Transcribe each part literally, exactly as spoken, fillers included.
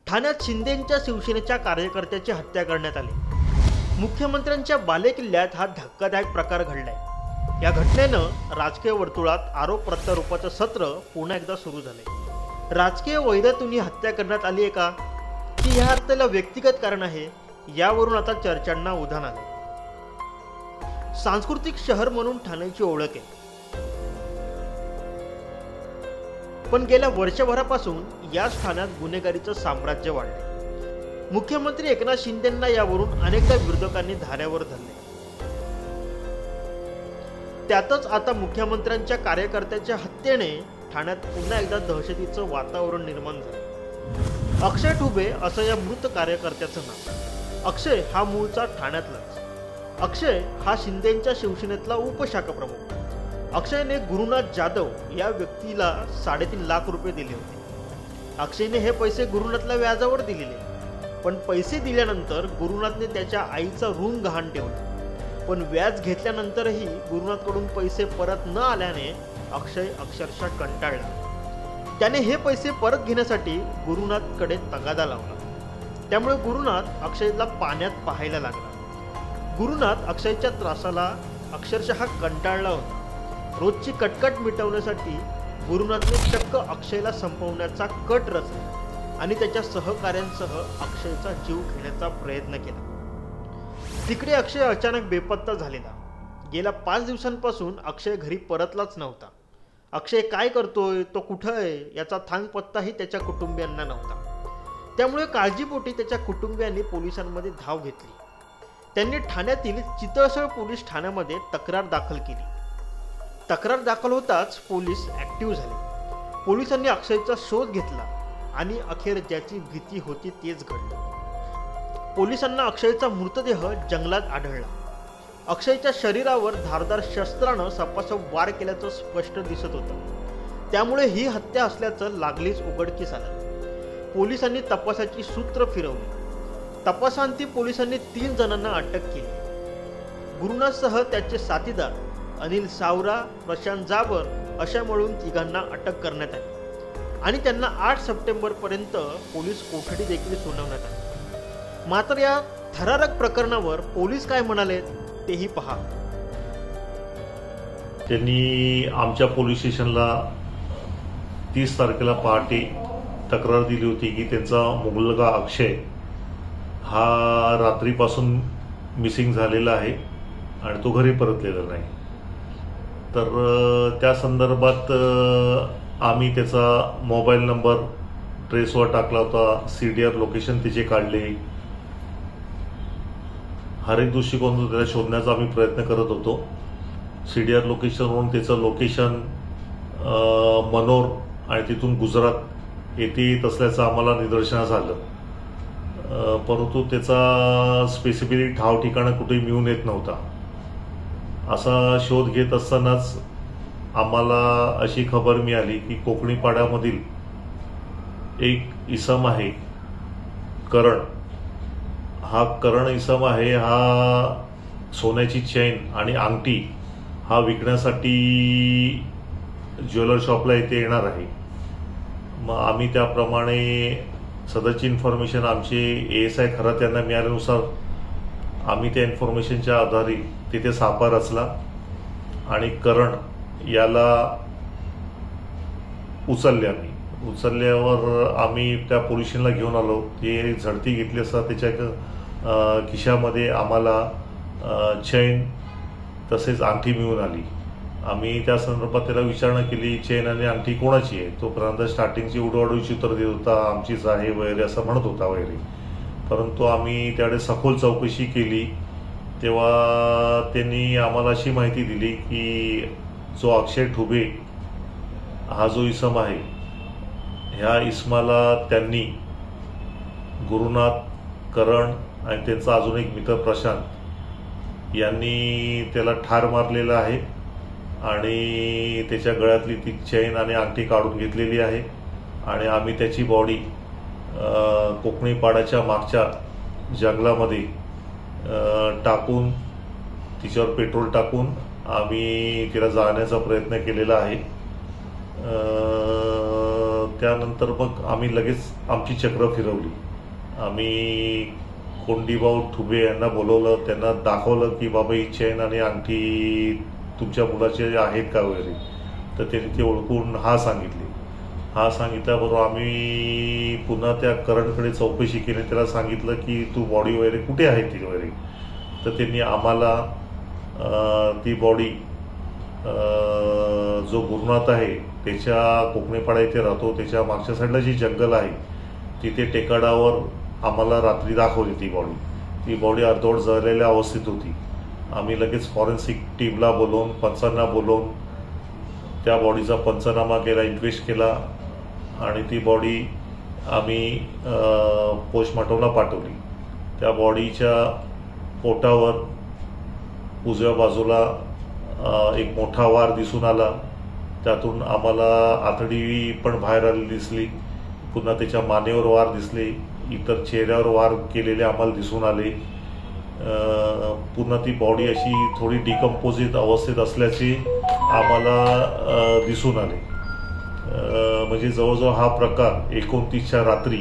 ठाण्यात शिंदेंच्या शिवसेनेच्या कार्यकर्त्याची हत्या करण्यात आली। मुख्यमंत्र्यांच्या बालेकिल्ल्यात हा धक्कादायक प्रकार घडलाय। या घटनेनं राजकीय वर्तुळात आरोप प्रत्यारोपाचं सत्र पुन्हा एकदा सुरू झालंय। राजकीय वैधतेतून ही हत्या करण्यात आली आहे का, की या हत्येला व्यक्तिगत कारण आहे, यावरून आता चर्चांना उधाण आलंय। सांस्कृतिक शहर म्हणून ठाण्याची ओळख आहे, पण गेल्या वर्षभरापासून याच ठाण्यात गुन्हेगारीचं साम्राज्य वाढलंय। मुख्यमंत्री एकनाथ शिंदेंना यावरून अनेकदा विरोधकांनी धाऱ्यावर धरले। त्यातच आता मुख्यमंत्र्यांच्या कार्यकर्त्याच्या हत्येने ठाण्यात पुन्हा एकदा दहशतीचं वातावरण निर्माण झालं। अक्षय ठुबे असं या मृत कार्यकर्त्याचं नाव। अक्षय हा मूळचा ठाण्यातलाच। अक्षय हा शिंदेंच्या शिवसेनेतला उपशाखा प्रमुख। अक्षयने गुरुनाथ जाधव या व्यक्तीला साडेतीन लाख रुपये दिले होते। अक्षयने हे पैसे गुरुनाथला व्याजावर दिलेले, पण पैसे दिल्यानंतर गुरुनाथने त्याच्या आईचा ऋण गहाण ठेवला। पण व्याज घेतल्यानंतरही गुरुनाथकडून पैसे परत न आल्याने अक्षय अक्षरशः कंटाळला। त्याने हे पैसे परत घेण्यासाठी गुरुनाथकडे तगादा लावला। त्यामुळे गुरुनाथ अक्षयला पाण्यात पाहायला लागला। गुरुनाथ अक्षयच्या त्रासाला अक्षरशः कंटाळला होता। रोजची कटकट मिटवण्यासाठी गुरुनाथने चक्क अक्षयला संपवण्याचा कट रचला आणि त्याच्या सहकाऱ्यांसह अक्षयचा जीव घेण्याचा प्रयत्न केला। तिकडे अक्षय अचानक बेपत्ता झालेला। गेल्या पाच दिवसांपासून अक्षय घरी परतलाच नव्हता। अक्षय काय करतोय, तो कुठं आहे, याचा थांगपत्ताही त्याच्या कुटुंबियांना नव्हता। त्यामुळे काळजीपोटी त्याच्या कुटुंबियांनी पोलिसांमध्ये धाव घेतली। त्यांनी ठाण्यातील चितळसळ पोलीस ठाण्यामध्ये तक्रार दाखल केली। तक्रार दाखल होताच पोलीस ॲक्टिव्ह झाले। पोलिसांनी अक्षयचा शोध घेतला आणि अखेर ज्याची भीती होती तेच घडलं। पोलिसांना अक्षयचा मृतदेह जंगलात आढळला। अक्षयच्या शरीरावर धारदार शस्त्रानं सपासप वार केल्याचं स्पष्ट दिसत होतं। त्यामुळे ही हत्या असल्याचं लागलीच उघडकीस आलं। पोलिसांनी तपासाची सूत्र फिरवली। तपासांती पोलिसांनी तीन जणांना अटक केली। गुरुनाथसह त्याचे साथीदार अनिल सावरा, प्रशांत जाबर अशा मिळून तिघांना अटक करण्यात आली आणि त्यांना आठ सप्टेंबर पर्यंत पोलीस कोठडी देखील सुनावण्यात आली। मात्र या थरारक प्रकरणावर पोलीस काय म्हणाले तेही पहा। त्यांनी आमच्या पोलीस स्टेशनला तीस तारखेला पहाटे तक्रार दिली होती की त्यांचा मुलगा अक्षय हा रात्रीपासून मिसिंग झालेला आहे आणि तो घरी परतलेला नाही। तर त्या संदर्भात आम्ही त्याचा मोबाईल नंबर ट्रेसवर टाकला होता, सी डी आर लोकेशन तिचे काढले। हर एक दृष्टिकोनातून त्याला शोधण्याचा आम्ही प्रयत्न करत होतो। सी डी आर लोकेशनवरून त्याचं लोकेशन मनोर आणि तिथून गुजरात येथे येत असल्याचं आम्हाला निदर्शनास आलं, परंतु त्याचा स्पेसिफिकली ठाव ठिकाणं कुठेही मिळून येत नव्हता। असा शोध घेत असतानाच आम्हाला अशी खबर मिळाली की कोकणी पाड्यामधील एक इसम आहे करण। हा करण इसम आहे, हा सोन्याची चेन आणि अंगठी हा विकण्यासाठी ज्वेलर शॉपला इथे येणार आहे। मग आम्ही त्याप्रमाणे सदरची इन्फॉर्मेशन आमचे ए एस आय खरात यांना मिळाल्यानुसार आम्ही त्या इन्फॉर्मेशनच्या आधारे तिथे सापा रचला आणि करण याला उचलले। आम्ही उचलल्यावर आम्ही त्या पोलीस स्टेशनला घेऊन आलो। ते झडती घेतली असता त्याच्या खिशामध्ये आम्हाला चैन तसेच अंगठी मिळून आली। आम्ही त्या संदर्भात त्याला विचारणा केली, चैन आणि अंगठी कोणाची आहे? तो प्रांत स्टार्टिंगची उडवाडवीची उत्तर देत होता, आमचीच आहे वगैरे असं म्हणत होता वगैरे। परंतु आम्ही त्याकडे सखोल चौकशी केली तेव्हा त्यांनी आम्हाला अशी माहिती दिली की जो अक्षय ठुबे हा जो इसम आहे, ह्या इसमाला त्यांनी गुरुनाथ, करण आणि त्यांचा अजून एक मित्र प्रशांत यांनी त्याला ठार मारलेला आहे आणि त्याच्या गळ्यातली ती चैन आणि अंगठी काढून घेतलेली आहे आणि आम्ही त्याची बॉडी कोकणी पाड्याच्या मागच्या जंगलामध्ये टाकून तिच्यावर पेट्रोल टाकून आम्ही तिला जाळण्याचा प्रयत्न केलेला आहे। त्यानंतर मग आम्ही लगेच आमची चक्र फिरवली. आम्ही कोंडीभाऊ ठुबे यांना बोलवलं, त्यांना दाखवलं की बाबा ही चेन आणि अंगठी तुमच्या मुलाचे आहेत का वगैरे. तर त्यांनी ते ओळखून हा सांगितले. हा सांगितल्याबरोबर आम्ही पुन्हा त्या करणकडे चौकशी केली. त्याला सांगितलं की तू बॉडी वगैरे कुठे आहे ती वगैरे. तर त्यांनी आम्हाला ती बॉडी जो गुरुनाथ आहे त्याच्या कोकणेपाडा इथे राहतो, त्याच्या मागच्या साईडला जी जंगल आहे तिथे टेकाडावर आम्हाला रात्री दाखवली ती बॉडी. ती बॉडी अर्धवट जळलेल्या अवस्थेत होती. आम्ही लगेच फॉरेन्सिक टीमला बोलवून पंचांना बोलवून त्या बॉडीचा पंचनामा केला, इन्व्हेस्ट केला आणि ती बॉडी आम्ही पोस्टमॉर्टमला पाठवली. त्या बॉडीच्या पोटावर उजव्या बाजूला एक मोठा वार दिसून आला. त्यातून आम्हाला आतडी पण बाहेर आलेली दिसली. पुन्हा त्याच्या मानेवर वार दिसले. इतर चेहऱ्यावर वार केलेले आम्हाला दिसून आले. पुन्हा ती बॉडी अशी थोडी डिकम्पोजिट अवस्थेत असल्याचे आम्हाला दिसून आले. म्हणजे जवळजवळ हा प्रकार एकोणतीसच्या रात्री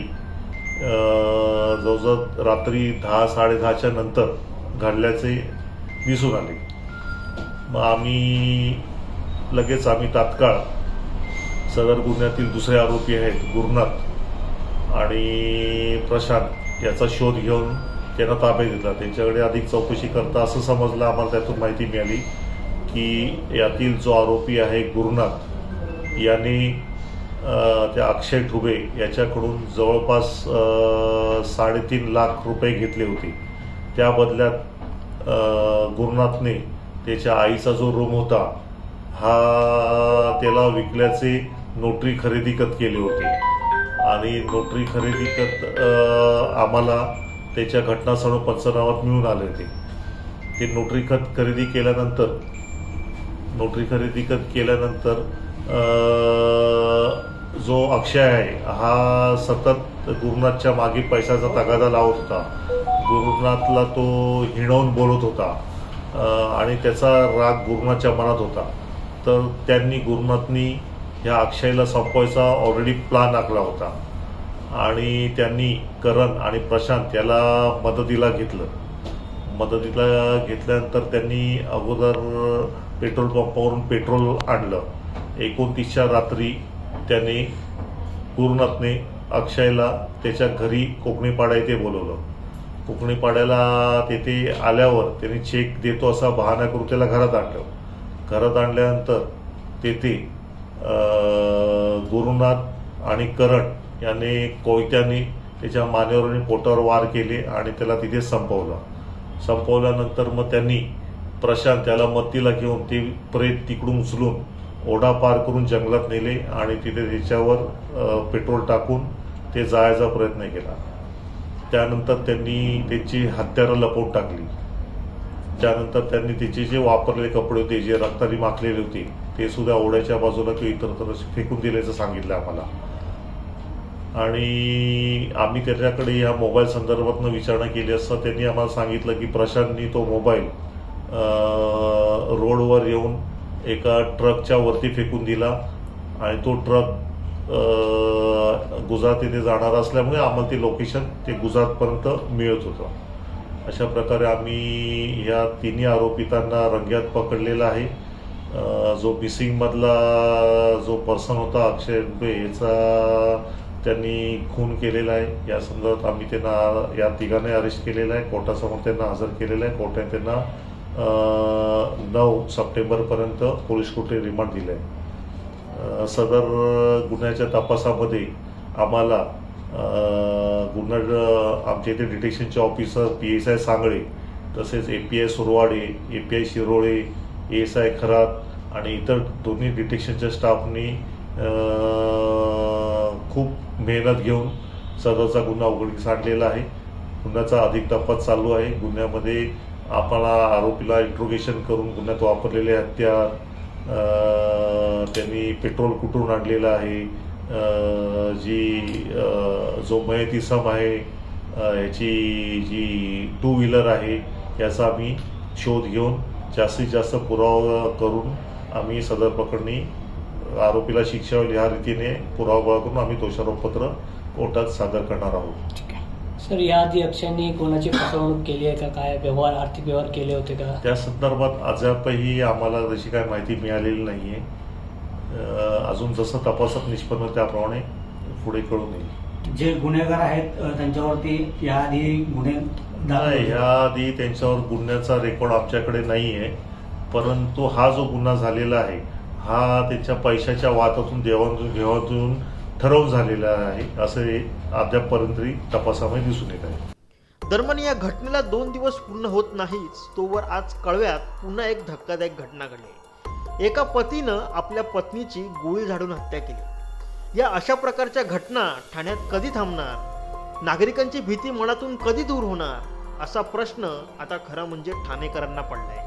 जवळजवळ रात्री दहा साडेदहाच्या नंतर घडल्याचे दिसून आले. मग आम्ही लगेच आम्ही तात्काळ सदर गुन्ह्यातील दुसरे आरोपी आहेत गुरुनाथ आणि प्रशांत याचा शोध घेऊन त्यांना ताब्यात घेतला. त्यांच्याकडे अधिक चौकशी करता असं समजलं, आम्हाला त्यातून माहिती मिळाली की यातील जो आरोपी आहे गुरुनाथ याने त्या अक्षय ठुबे याच्याकडून जवळपास साडेतीन लाख रुपये घेतले होते. त्या बदल्यात गुरुनाथने त्याच्या आईचा जो रूम होता हा त्याला विकल्याचे नोटरी खरेदी खत केले होते आणि नोटरी खरेदी खत आम्हाला त्याच्या घटनास्थळ पंचनामात मिळून आले होते. ते नोटरी खत खरेदी केल्यानंतर नोटरी खरेदी खत केल्यानंतर जो अक्षय आहे हा सतत गुरुनाथच्या मागे पैशाचा तगादा लावत होता. गुरुनाथला तो हिणवून बोलत होता आणि त्याचा राग गुरुनाथच्या मनात होता. तर त्यांनी गुरुनाथनी ह्या अक्षयला संपवायचा ऑलरेडी प्लान आखला होता आणि त्यांनी करण आणि प्रशांत याला मदतीला घेतलं. मदतीला घेतल्यानंतर त्यांनी अगोदर पेट्रोल पंपावरून पेट्रोल आणलं. एकोणतीसच्या रात्री त्याने गुरुनाथने अक्षयला त्याच्या घरी कोकणीपाडा येथे बोलवलं. कोकणीपाड्याला तेथे आल्यावर त्याने चेक देतो असा बहाणा करून त्याला घरात आणलं. घरात आणल्यानंतर तेथे गुरुनाथ आणि करण याने कोयत्याने त्याच्या मानेवर आणि पोटावर वार केले आणि त्याला तिथे संपवलं. संपवल्यानंतर मग त्यांनी प्रशांत त्याला मत्तीला घेऊन ते प्रेत तिकडून उचलून ओढा पार करून जंगलात नेले आणि तिथे त्याच्यावर पेट्रोल टाकून ते जायचा प्रयत्न केला. त्यानंतर त्यांनी त्याची हत्यारं लपवून टाकली. त्यानंतर त्यांनी त्याचे जे वापरलेले कपडे होते जे रक्ताने माखलेले होते ते सुद्धा ओढ्याच्या बाजूला किंवा इतरत्र फेकून दिल्याचं सांगितलं आम्हाला. आणि आम्ही त्याच्याकडे या मोबाईल संदर्भातनं विचारणा केली असता त्यांनी आम्हाला सांगितलं की प्रशांतनी तो मोबाईल रोडवर येऊन एका ट्रकच्या वरती फेकून दिला आणि तो ट्रक गुजरात येथे जाणार असल्यामुळे आम्हाला ते लोकेशन ते गुजरातपर्यंत मिळत होतं. अशा प्रकारे आम्ही ह्या तिन्ही आरोपितांना रंग्यात पकडलेला आहे. जो मिसिंगमधला जो पर्सन होता अक्षय ठुबे याचा त्यांनी खून केलेला आहे. या संदर्भात आम्ही त्यांना या तिघांना अरेस्ट केलेलं आहे. कोर्टासमोर त्यांना हजर केलेलं आहे. कोर्टाने त्यांना नऊ सप्टेंबरपर्यंत पोलीस कोठडी रिमांड दिलं आहे. सदर गुन्ह्याच्या तपासामध्ये आम्हाला गुन्हा आमच्या इथे डिटेक्शनचे officer P S I Sangle तसेच A P I Suravade, A P I Shirole, A S I Kharat आणि इतर दोन्ही डिटेक्शनच्या स्टाफनी खूप मेहनत घेऊन सदरचा गुन्हा उघडकीस आणलेला आहे. गुन्ह्याचा अधिक तपास चालू आहे. गुन्ह्यामध्ये आपल्याला आरोपीला इंट्रोगेशन करून गुन्ह्यात वापरलेले हत्यार, त्यांनी पेट्रोल कुठून आणलेलं आहे, जी जो मयत इसम आहे याची जी टू व्हीलर आहे याचा आम्ही शोध घेऊन जास्तीत जास्त पुरावा करून आम्ही सदर प्रकरणी आरोपीला शिक्षा होईल ह्या रीतीने पुरावा गोळा करून आम्ही दोषारोपपत्र कोर्टात सादर करणार आहोत. सर, याआधी अक्षयने कोणाची फसवणूक केली आहे का? काय व्यवहार, आर्थिक व्यवहार केले होते का? त्या संदर्भात अद्यापही आम्हाला तशी काय माहिती मिळालेली नाहीये. अजून जसं तपासात निष्पन्न होईल त्याप्रमाणे पुढे कळून येईल. जे गुन्हेगार आहेत त्याच्यावरती याआधी गुन्हे नाही, याआधी त्यांच्यावर गुन्ह्याचा रेकॉर्ड आमच्याकडे नाहीये, परंतु हा जो गुन्हा झालेला आहे हा त्यांच्या पैशाच्या वादातून देवाणघेवाण घेवाणीतून ठरवून झालेला आहे असे अद्यापपर्यंत तपासामध्ये दिसून येत आहे. दरम्यान या घटनेला दोन दिवस पूर्ण होत नाहीच तोवर आज कळव्यात पुन्हा एक धक्कादायक घटना घडली. एका पतीनं आपल्या पत्नीची गोळी झाडून हत्या केली. या अशा प्रकारच्या घटना ठाण्यात कधी थांबणार? नागरिकांची भीती मनातून कधी दूर होणार असा प्रश्न आता खरा म्हणजे ठाणेकरांना पडलाय.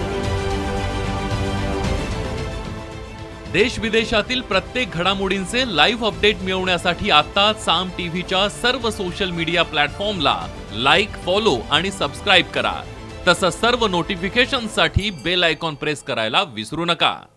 देश विदेशातील प्रत्येक घडामोडींचे लाईव्ह अपडेट मिळवण्यासाठी आता साम टीव्हीच्या सर्व सोशल मीडिया प्लॅटफॉर्मला लाईक, फॉलो आणि सबस्क्राईब करा. तसंच सर्व नोटिफिकेशनसाठी बेल आयकॉन प्रेस करायला विसरू नका.